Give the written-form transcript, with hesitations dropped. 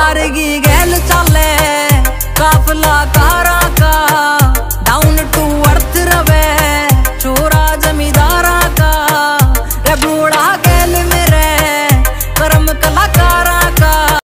सारगी गैल चाले काफला कारा का, डाउन टू अर्थ रवे छोरा जमींदारा का। रे बूढ़ा गैल में